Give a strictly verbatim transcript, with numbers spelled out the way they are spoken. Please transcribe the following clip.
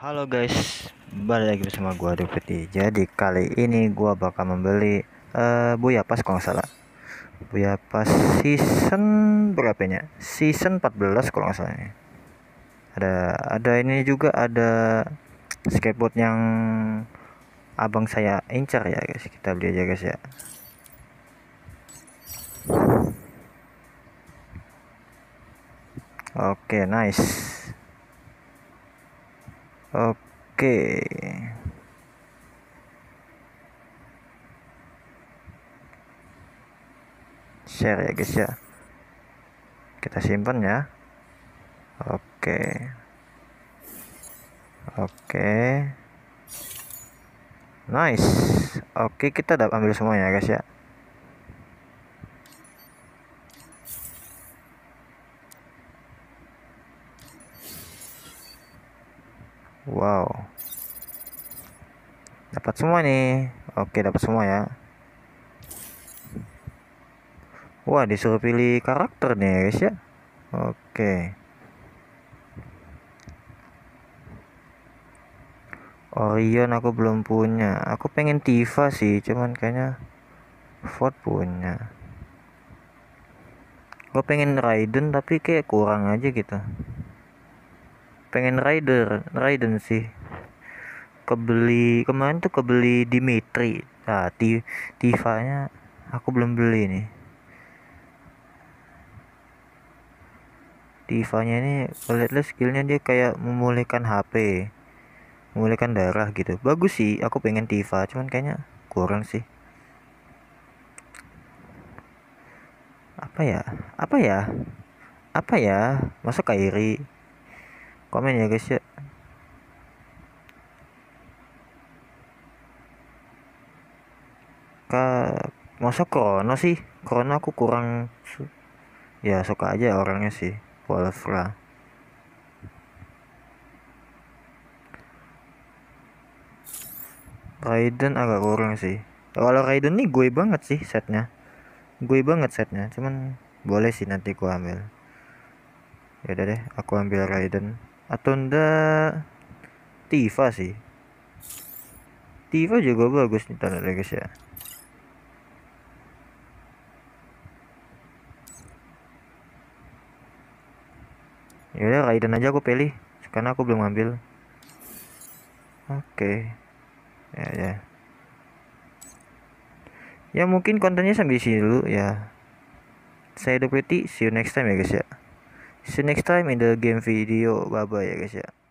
Halo guys, balik lagi bersama gua Dupeti. Jadi kali ini gua bakal membeli uh, Buyapas kalau nggak salah. Buyapas season berapanya? Season empat belas kalau nggak salah. Ada ada ini juga ada skateboard yang abang saya incar ya guys. Kita beli aja guys ya. Oke, nice. Oke. Share ya guys ya. Kita simpan ya. Oke. Oke. Nice. Oke, kita dapat ambil semuanya guys ya. Wow. Dapat semua nih. Oke, dapat semua ya. Wah, disuruh pilih karakter nih guys ya. Oke. Orion aku belum punya. Aku pengen Tifa sih, cuman kayaknya Ford punya. Gue pengen Raiden tapi kayak kurang aja gitu. Pengen Raider, Raiden sih. Kebeli kemarin tuh kebeli Dimitri. Nah, Tifa-nya aku belum beli nih. Tifa-nya ini lihat skillnya dia kayak memulihkan H P, memulihkan darah gitu. Bagus sih, aku pengen Tifa, cuman kayaknya kurang sih. Apa ya? Apa ya? Apa ya? Masa Kairi? Komen ya guys ya. Ka masa Krono sih? Krono aku kurang ya, suka aja orangnya sih. Wolfra. Raiden agak kurang sih. Kalau Raiden nih gue banget sih setnya. Gue banget setnya, cuman boleh sih nanti gue ambil. Ya udah deh, aku ambil Raiden. Atau ndak Tifa sih. Tifa juga bagus nih tanda guys ya. Ya udah Raiden aja aku pilih karena aku belum ambil. Oke. Ya ya. Ya mungkin kontennya sampai sini dulu ya. Saya Dupeti, see you next time ya guys ya. See you next time in the game video. Bye bye ya guys ya.